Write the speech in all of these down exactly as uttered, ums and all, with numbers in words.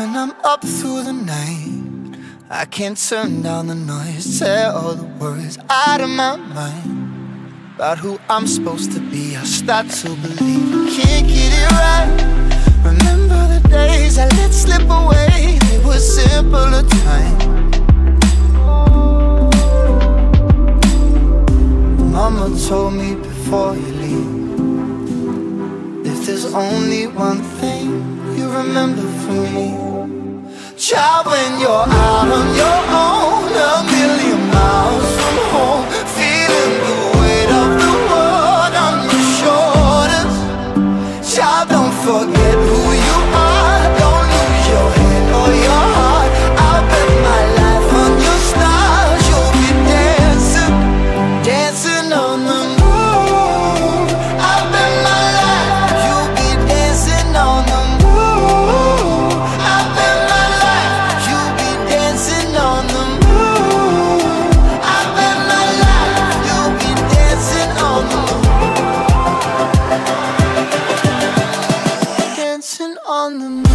When I'm up through the night, I can't turn down the noise, tear all the worries out of my mind about who I'm supposed to be. I start to believe I can't get it right. Remember the days I let slip away, they were simpler times. Mama told me before you leave, if there's only one thing you remember from me, child, when you're out on your own, a million miles from home, feeling the weight of the world on your shoulders, child, don't forget who you are, don't lose your head or your heart. I'll bet my life on your stars, you'll be dancing, dancing on the moon. I'll bet my life you'll be dancing on the moon. I'll bet my life you'll be dancing on the moon. I'll bet my life you'll be dancing on the moon. Dancing on the moon.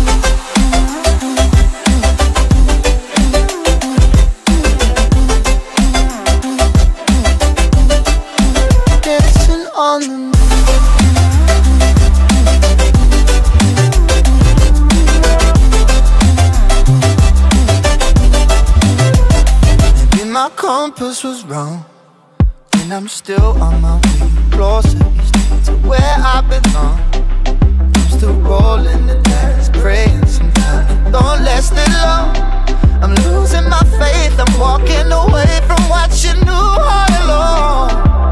Dancing on the moon. Maybe my compass was wrong, and I'm still on my way closer each day to where I belong. I'm still rolling the dice, praying sometimes it don't last it long. I'm losing my faith, I'm walking away from what you knew all along.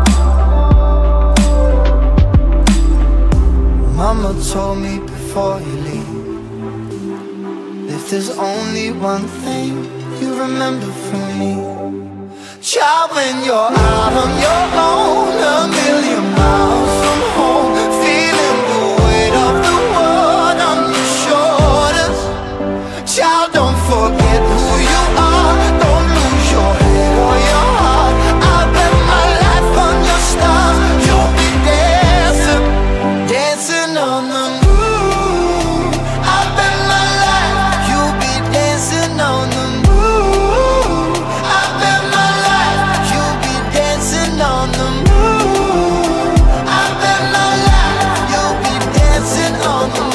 Mama told me before you leave, if there's only one thing you remember from me, child, when you're out on your own, a million miles from home, feeling the weight of the world on your shoulders, child, don't forget who you are, don't lose your head or your heart. I'll bet my life on your stars, you'll be dancing, dancing on the moon. I'll bet my life you'll be dancing on the moon. I'll bet my life you'll be dancing on the moon. I'll bet my life you'll be dancing on the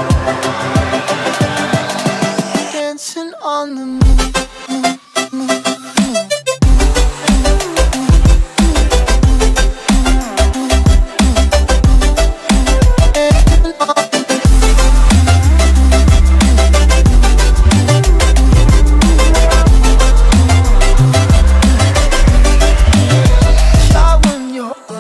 moon. Dancing on the moon.